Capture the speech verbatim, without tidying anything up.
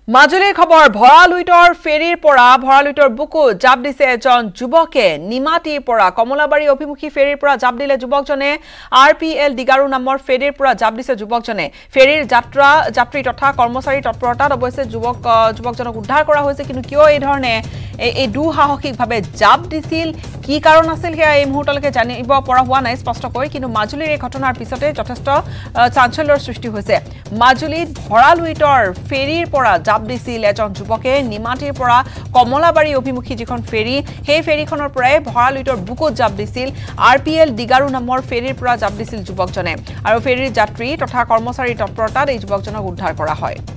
মাজুলীৰ খবৰ ভৰালুইটৰ ফেৰীৰ পৰা ভৰালুইটৰ বুকু জাপ দিছে এজন যুৱকে নিমাটিৰ পৰা কমলাবাৰী অভিমুখী ফেৰীৰ পৰা জাপ দিলে যুৱকজনে আৰ পি এল ডিগাৰু নামৰ ফেৰীৰ পৰা জাপ দিছে যুৱকজনে ফেৰীৰ যাত্ৰা যাত্ৰী তথা কৰ্মচাৰী তৎপৰতাত অৱশ্যে যুৱক যুৱকজনক উদ্ধাৰ কৰা হৈছে কিন্তু কিয় এই ধৰণে এই দুঃসাহসিকভাৱে জাপ দিছিল কি কাৰণ আছিল হেয়া এই মুহূৰ্তলৈকে জানিব পৰা হোৱা নাই স্পষ্টকৈ কিন্তু মাজুলীৰ এই ঘটনাৰ পিছতে যথেষ্ট চাঞ্চল্যৰ সৃষ্টি হৈছে মাজুলীত ভৰালুইটৰ ফেৰীৰ পৰা জাপ দিছিল এজন যুৱকে নিমাটিৰ পৰা কমলাবাৰী অভিমুখী যিখন ফেৰী সেই ফেৰীখনৰ পৰাই ভৰালুইটৰ বুকুত জাপ দিছিল আৰ পি এল ডিগাৰু নামৰ ফেৰীৰ পৰা জাপ দিছিল যুৱকজনে আৰু ফেৰীৰ যাত্ৰী তথা কৰ্মচাৰী তৎপৰতাত এই যুৱকজনক উদ্ধাৰ কৰা হয়